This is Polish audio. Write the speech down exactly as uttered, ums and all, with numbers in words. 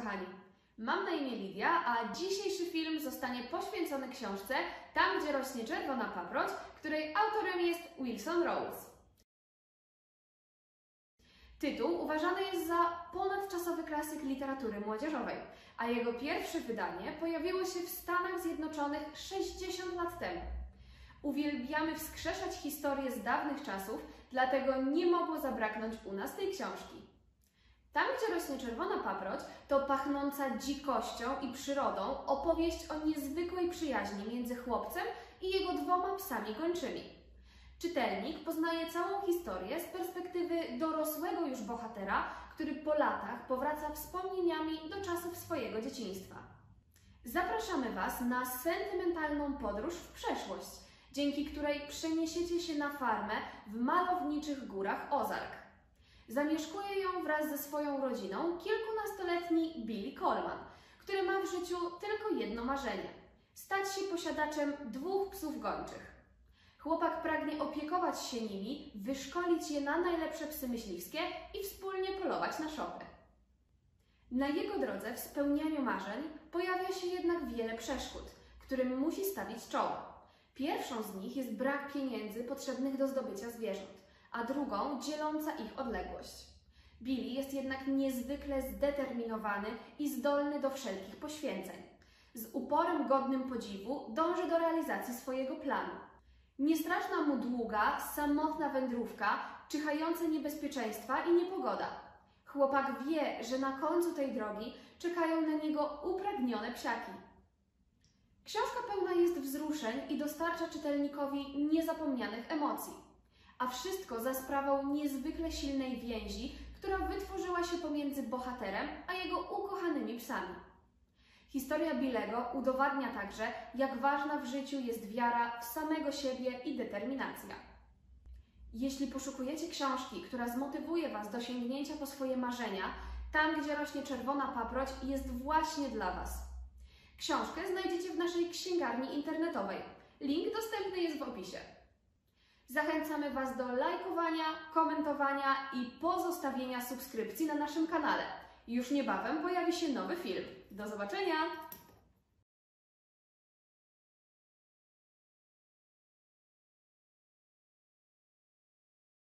kochani! Mam na imię Lidia, a dzisiejszy film zostanie poświęcony książce Tam, gdzie rośnie czerwona paproć, której autorem jest Wilson Rose. Tytuł uważany jest za ponadczasowy klasyk literatury młodzieżowej, a jego pierwsze wydanie pojawiło się w Stanach Zjednoczonych sześćdziesiąt lat temu. Uwielbiamy wskrzeszać historię z dawnych czasów, dlatego nie mogło zabraknąć u nas tej książki. Tam, gdzie rośnie czerwona paproć, to pachnąca dzikością i przyrodą opowieść o niezwykłej przyjaźni między chłopcem i jego dwoma psami gończymi. Czytelnik poznaje całą historię z perspektywy dorosłego już bohatera, który po latach powraca wspomnieniami do czasów swojego dzieciństwa. Zapraszamy Was na sentymentalną podróż w przeszłość, dzięki której przeniesiecie się na farmę w malowniczych górach Ozark. Zamieszkuje ją wraz ze swoją rodziną kilkunastoletni Billy Coleman, który ma w życiu tylko jedno marzenie – stać się posiadaczem dwóch psów gończych. Chłopak pragnie opiekować się nimi, wyszkolić je na najlepsze psy myśliwskie i wspólnie polować na szopy. Na jego drodze w spełnianiu marzeń pojawia się jednak wiele przeszkód, którym musi stawić czoło. Pierwszą z nich jest brak pieniędzy potrzebnych do zdobycia zwierząt, a drugą dzieląca ich odległość. Billy jest jednak niezwykle zdeterminowany i zdolny do wszelkich poświęceń. Z uporem godnym podziwu dąży do realizacji swojego planu. Niestraszna mu długa, samotna wędrówka, czyhające niebezpieczeństwa i niepogoda. Chłopak wie, że na końcu tej drogi czekają na niego upragnione psiaki. Książka pełna jest wzruszeń i dostarcza czytelnikowi niezapomnianych emocji. A wszystko za sprawą niezwykle silnej więzi, która wytworzyła się pomiędzy bohaterem a jego ukochanymi psami. Historia Billego udowadnia także, jak ważna w życiu jest wiara w samego siebie i determinacja. Jeśli poszukujecie książki, która zmotywuje Was do sięgnięcia po swoje marzenia, Tam, gdzie rośnie czerwona paproć jest właśnie dla Was. Książkę znajdziecie w naszej księgarni internetowej. Link dostępny jest w opisie. Zachęcamy Was do lajkowania, komentowania i pozostawienia subskrypcji na naszym kanale. Już niebawem pojawi się nowy film. Do zobaczenia!